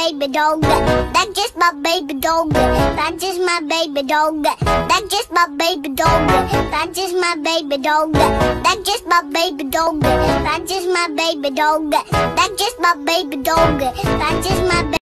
baby dog. That's just my baby dog. That's just my baby dog. That's just my baby dog. That's just my baby dog. That's just my baby dog. That's just my baby dog. That's just my baby dog. That's just my baby